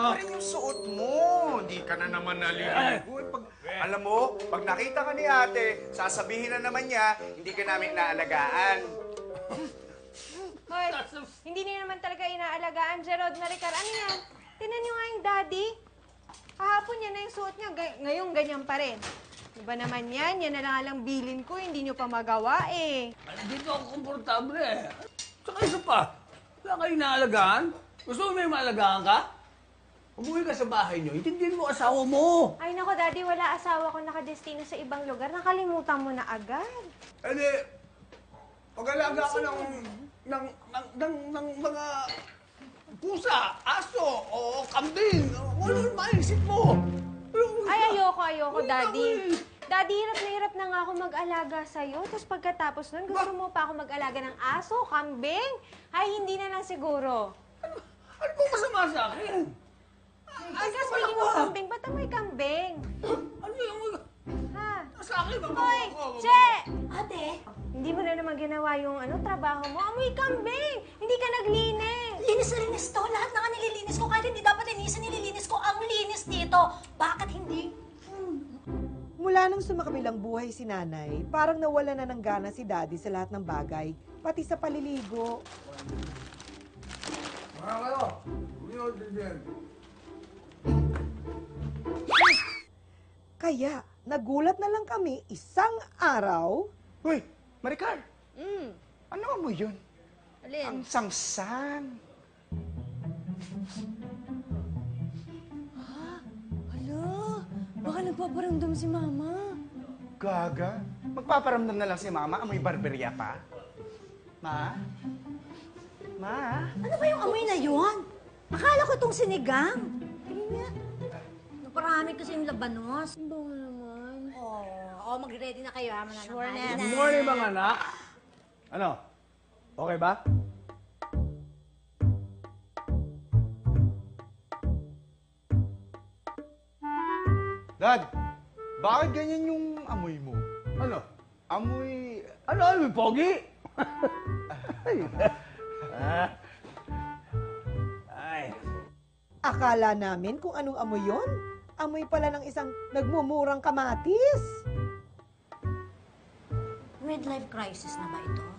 pa rin yung suot mo. Hindi ka na naman naliligo. Alam mo, pag nakita ka ni ate, sasabihin na naman niya, hindi ka namin naalagaan. Hoy, hindi niyo naman talaga inaalagaan, Gerald Maricar. Ano yan? Tinan niyo nga yung daddy. Kahapon yan na yung suot niya, ngayon ganyan pa rin. Diba naman yan? Yan na lang bilin ko, hindi niyo pa magawa eh. Dito ako komportable eh. Tsaka isa pa, wala kayo inaalagaan? Gusto mo may maalagaan ka? Umuwi ka sa bahay niyo, intindihin mo asawa mo. Ay nako, daddy, wala asawa ko nakadestino sa ibang lugar. Nakalimutan mo na agad. Edi, pag-alaga ka ng mga pusa, aso, o kambing, wala naman maisip mo. Ay, ayoko, daddy. Daddy, hirap na nga ako mag-alaga sa'yo. Tapos pagkatapos nun, gusto mo pa ako mag-alaga ng aso, kambing? Ay, hindi na lang siguro. Ano bang masama sa akin? Teka, speaking of kambing, ba't amoy kambing? Ano yung... Ha? Sa akin, Hoy, Che! Ate? Hindi mo na naman ginawa yung trabaho mo. Amoy kambing! Hindi ka naglinis! Linis na linis to. Lahat na nga nililinis ko. Kahit hindi dapat linisin, nililinis ko. Ang linis dito. Bakit hindi? Mula nung sumakabilang buhay si nanay, parang nawala na ng gana si daddy sa lahat ng bagay, pati sa paliligo. Mga kayo, umiod din. Kaya, nagulat na lang kami isang araw. Uy, Maricar, ano mo yun? Alin? Ang sangsang. Hala, baka nagpaparamdam si Mama. Gaga, magpaparamdam na lang si Mama, amoy barberya pa. Ma? Ma? Ano ba yung amoy na yun? Akala ko itong sinigang. Tingin nga. Naparami kasi yung labanos. Bango naman. Mag-ready na kayo ha. Sure na. Good morning, mga anak. Ano? Okay ba? Dad, bakit ganyan yung amoy mo? Ano? Amoy... Ano, pogi? Ay. Ay. Akala namin kung anong amoy yon. Amoy pala ng isang nagmumurang kamatis. Midlife crisis na ba ito?